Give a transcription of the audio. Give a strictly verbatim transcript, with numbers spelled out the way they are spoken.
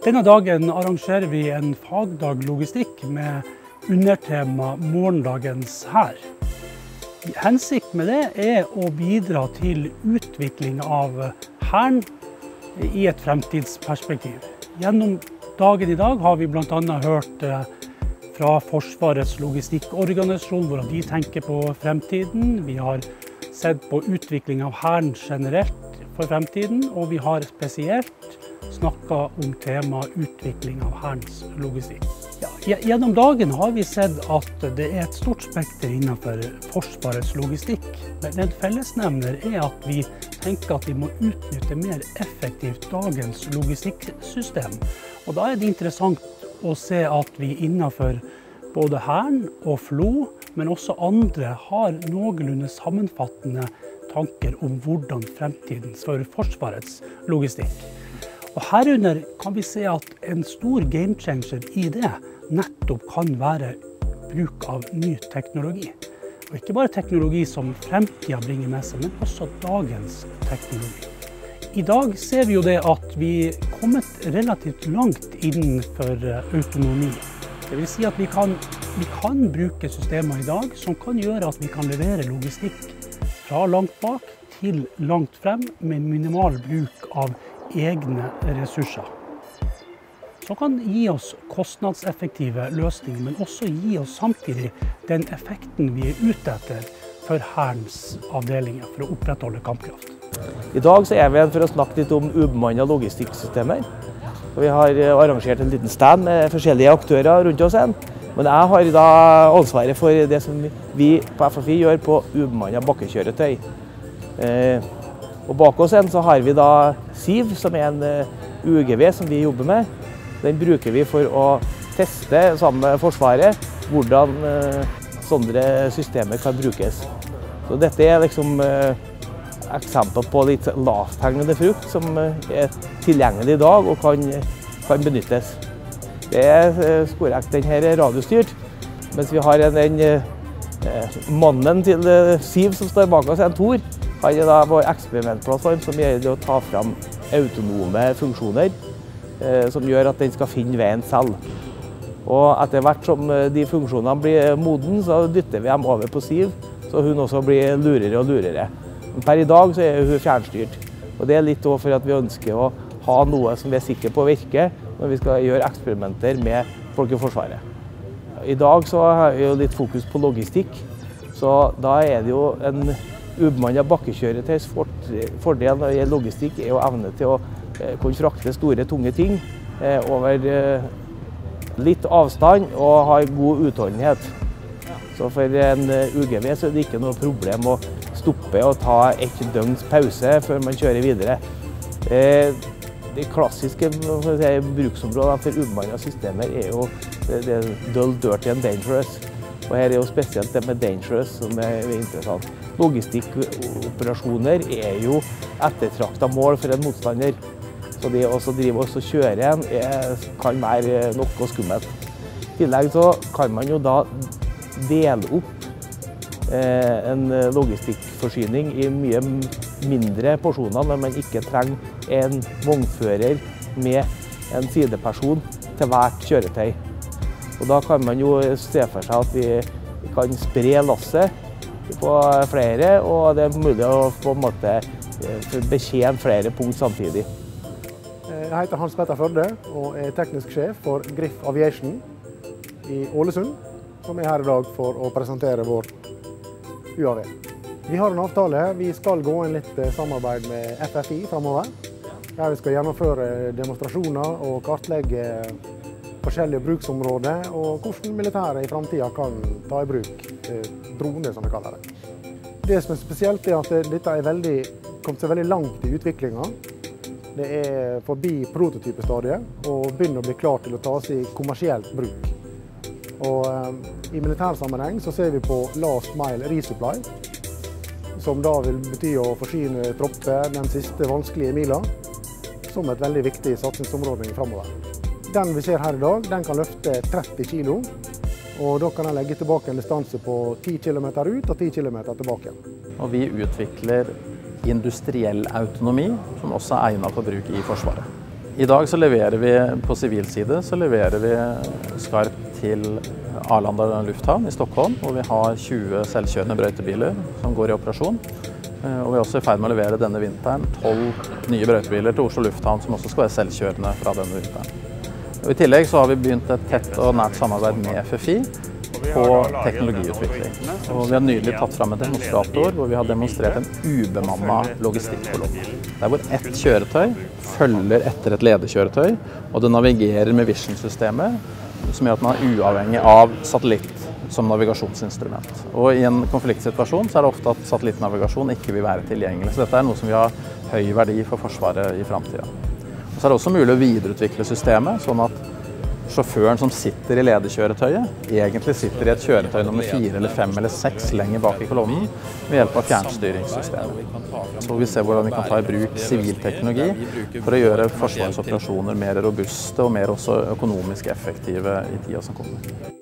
Denne dagen arrangerer vi en fagdag logistikk med undertema morgendagens hær. Hensikten med det er å bidra til utvikling av hæren i et fremtidsperspektiv. Gjennom dagen i dag har vi blant annet hørt fra Forsvarets logistikkorganisasjon hvordan de tenker på fremtiden. Vi har sett på utvikling av hæren generelt for fremtiden, og vi har spesielt snakket om tema utvikling av hærens logistikk. Ja, gjennom dagen har vi sett at det er et stort spekter innenfor Forsvarets logistikk, men en fellesnevner er at vi tenker at vi må utnytte mer effektivt dagens logistikksystem. Og da er det interessant å se at vi innenfor både hæren og FLO, men også andre, har noenlunde sammenfattende tanker om hvordan fremtidens for Forsvarets logistikk. Og herunder kan vi se at en stor game changer i det nettopp kan være bruk av ny teknologi. Og ikke bare teknologi som fremtiden bringer med seg, men også dagens teknologi. I dag ser vi jo det at vi er kommet relativt langt innenfor autonomi. Det vil si at vi kan, vi kan bruke systemer i dag som kan gjøre at vi kan levere logistikk fra langt bak til langt frem med minimal bruk av egne ressurser. Som kan gi oss kostnadseffektive løsninger, men også gi oss samtidig den effekten vi er ute etter for hærens avdelinger for å opprettholde kampkraft. I dag så er vi her for å snakke litt om ubemannede logistikksystemer. Vi har arrangert en liten stand med forskjellige aktører rundt oss. Men jeg har da ansvaret for det som vi på F F I gjør på ubemannede bakkekjøretøy. Og bak oss så har vi da SIV, som er en U G V som vi jobber med. Den bruker vi for å teste sammen med Forsvaret hvordan sånne systemer kan brukes. Så dette er liksom eksempel på litt lavthengende frukt som er tilgjengelig i dag og kan, kan benyttes. Det er sporekt, den her er radiostyrt, mens vi har en, en mannen til SIV som står bak oss, en Tor. Han er da vår eksperimentplattform som gjelder å ta fram autonome funksjoner eh, som gjør at den skal finne veien selv. Og etter hvert som de funksjonene blir moden, så dytter vi dem over på SIV, så hun også blir lurere og lurere. Men per i dag så er hun fjernstyrt. Og det er litt også for at vi ønsker å ha noe som vi er sikre på å virke når vi skal gjøre eksperimenter med folk i Forsvaret. I dag så har vi jo litt fokus på logistikk, så da er det jo en ubemannet bakkekjøretøys fordel når det gjelder logistikk er å evne til å kunne frakte store, tunge ting over litt avstand og ha god utholdenhet. Så for en U G V så er det ikke noe problem å stoppe og ta et døgns pause før man kjører videre. De klassiske si, bruksområdene for ubemannede systemer er jo det, det dull, dirty and dangerous. Og her er jo spesielt det med dangerous som er interessant. Logistikkoperasjoner er jo ettertraktet mål for en motstander. Så det å drive og kjøre en er, kan være noe skummelt. I tillegg så kan man jo da dele opp eh, en logistikkforsyning i mye mindre porsjoner når man ikke trenger en vognfører med en sideperson til hvert kjøretøy. Og da kan man jo se for seg at vi kan spre lasset på flere, og det er mulig å på en måte betjene flere punkt samtidig. Jeg heter Hans Petter Førde og er teknisk sjef for Griff Aviation i Ålesund, som er her i dag for å presentere vår U A V. Vi har en avtale. Vi skal gå inn litt samarbeid med F F I fremover, der vi skal gjennomføre demonstrasjoner og kartlegge forskjellige bruksområder, og hvordan militæret i fremtiden kan ta i bruk droner, som vi kaller det. Det som er spesielt er at dette er veldig, kommet seg veldig langt i utviklingen. Det er forbi prototypestadiet og begynner å bli klar til å tas i kommersielt bruk. Og um, i militærsammenheng så ser vi på last mile resupply, som da vil bety å forsyne tropper den siste vanskelige mila, som et veldig viktig satsingsområde fremover. Den vi ser her i dag, den kan løfte tretti kilo, og da kan den legge tilbake en distanse på ti kilometer ut og ti kilometer tilbake. Og vi utvikler industriell autonomi, som også er egnet for bruk i Forsvaret. I dag så leverer vi på sivil side så leverer vi Skarp til Arlanda lufthavn i Stockholm, hvor vi har tjue selvkjørende brøytebiler som går i operasjon. Og vi er også i ferd med å levere denne vinteren tolv nye brøytebiler til Oslo lufthavn som også skal være selvkjørende fra denne vinteren. Og I tillegg så har vi begynt et tett og nært samarbeid med F F I på teknologiutvikling. Og vi har nylig tatt fram en demonstrator hvor vi har demonstrert en ubemannet logistikkkolonne. Der hvor ett kjøretøy følger etter et lederkjøretøy, og det navigerer med Vision-systemet, som gjør at man er uavhengig av satellitt som navigasjonsinstrument. Og I en konfliktsituasjon så er det ofte at satellittnavigasjon ikke vil være tilgjengelig. Så dette er noe som vi har høy verdi for Forsvaret I fremtiden. Og så er det også mulig å videreutvikle systemet, sånn at sjåføren som sitter I lederkjøretøyet, egentlig sitter I et kjøretøy nummer fire eller fem eller seks lenger bak I kolonnen ved hjelp av fjernstyringssystemet. Så vi ser hvordan vi kan ta I bruk sivil teknologi for å gjøre Forsvarets operasjoner mer robuste og mer også økonomisk effektive I tiden som kommer.